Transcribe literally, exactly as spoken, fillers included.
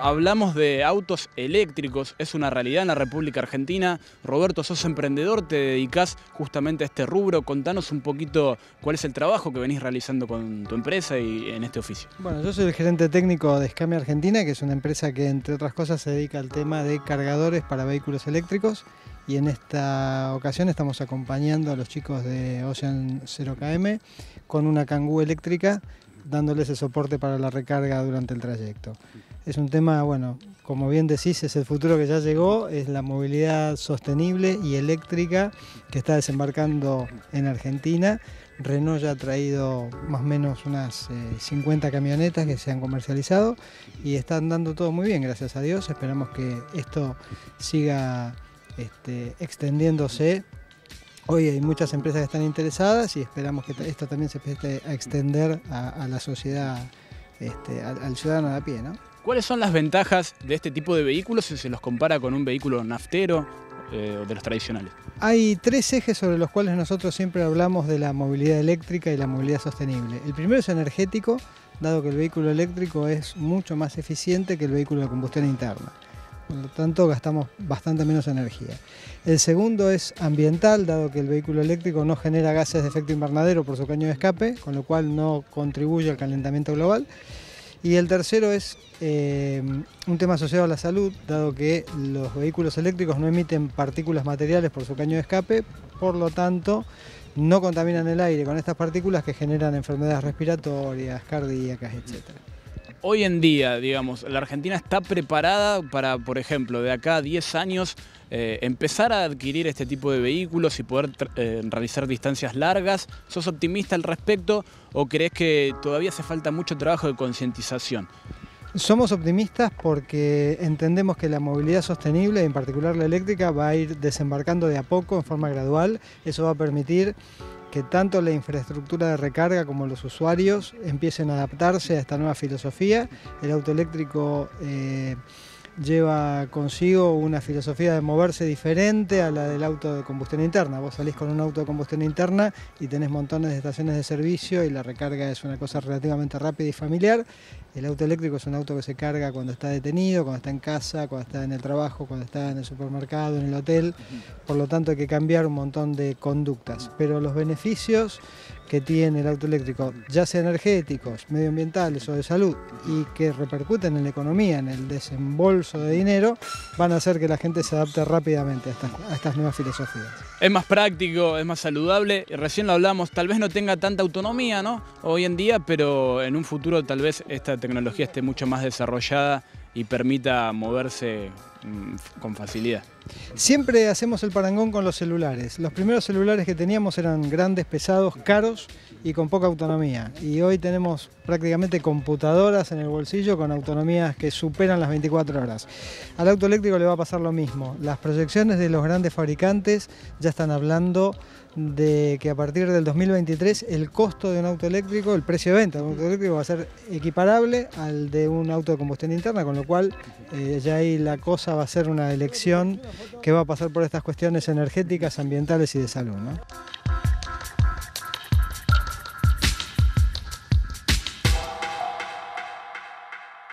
hablamos de autos eléctricos, es una realidad en la República Argentina. Roberto, sos emprendedor, te dedicás justamente a este rubro. Contanos un poquito cuál es el trabajo que venís realizando con tu empresa y en este oficio. Bueno, yo soy el gerente técnico de Scamia Argentina, que es una empresa que, entre otras cosas, se dedica al tema de cargadores para vehículos eléctricos. Y en esta ocasión estamos acompañando a los chicos de Ocean cero K M con una Kangoo eléctrica, dándoles el soporte para la recarga durante el trayecto. Es un tema, bueno, como bien decís, es el futuro que ya llegó, es la movilidad sostenible y eléctrica que está desembarcando en Argentina. Renault ya ha traído más o menos unas eh, cincuenta camionetas que se han comercializado y están dando todo muy bien, gracias a Dios. Esperamos que esto siga este, extendiéndose. Hoy hay muchas empresas que están interesadas y esperamos que esto también se empiece a extender a, a la sociedad, este, al, al ciudadano de a pie, ¿no? ¿Cuáles son las ventajas de este tipo de vehículos si se los compara con un vehículo naftero eh, o de los tradicionales? Hay tres ejes sobre los cuales nosotros siempre hablamos de la movilidad eléctrica y la movilidad sostenible. El primero es energético, dado que el vehículo eléctrico es mucho más eficiente que el vehículo de combustión interna. Por lo tanto, gastamos bastante menos energía. El segundo es ambiental, dado que el vehículo eléctrico no genera gases de efecto invernadero por su caño de escape, con lo cual no contribuye al calentamiento global. Y el tercero es eh, un tema asociado a la salud, dado que los vehículos eléctricos no emiten partículas materiales por su caño de escape, por lo tanto no contaminan el aire con estas partículas que generan enfermedades respiratorias, cardíacas, etcétera. Hoy en día, digamos, la Argentina está preparada para, por ejemplo, de acá a diez años, eh, empezar a adquirir este tipo de vehículos y poder eh, realizar distancias largas. ¿Sos optimista al respecto o crees que todavía hace falta mucho trabajo de concientización? Somos optimistas porque entendemos que la movilidad sostenible, en particular la eléctrica, va a ir desembarcando de a poco en forma gradual. Eso va a permitir que tanto la infraestructura de recarga como los usuarios empiecen a adaptarse a esta nueva filosofía. El auto eléctrico eh, lleva consigo una filosofía de moverse diferente a la del auto de combustión interna. Vos salís con un auto de combustión interna y tenés montones de estaciones de servicio y la recarga es una cosa relativamente rápida y familiar. El auto eléctrico es un auto que se carga cuando está detenido, cuando está en casa, cuando está en el trabajo, cuando está en el supermercado, en el hotel. Por lo tanto hay que cambiar un montón de conductas. Pero los beneficios que tiene el auto eléctrico, ya sea energéticos, medioambientales o de salud, y que repercuten en la economía, en el desembolso de dinero, van a hacer que la gente se adapte rápidamente a estas, a estas nuevas filosofías. Es más práctico, es más saludable, recién lo hablamos, tal vez no tenga tanta autonomía, ¿no?, hoy en día, pero en un futuro tal vez esta tecnología esté mucho más desarrollada y permita moverse mmm, con facilidad. Siempre hacemos el parangón con los celulares. Los primeros celulares que teníamos eran grandes, pesados, caros y con poca autonomía. Y hoy tenemos prácticamente computadoras en el bolsillo con autonomías que superan las veinticuatro horas. Al auto eléctrico le va a pasar lo mismo. Las proyecciones de los grandes fabricantes ya están hablando de que a partir del dos mil veintitrés el costo de un auto eléctrico, el precio de venta de un auto eléctrico va a ser equiparable al de un auto de combustión interna, con lo cual eh, ya ahí la cosa va a ser una elección que va a pasar por estas cuestiones energéticas, ambientales y de salud, ¿no?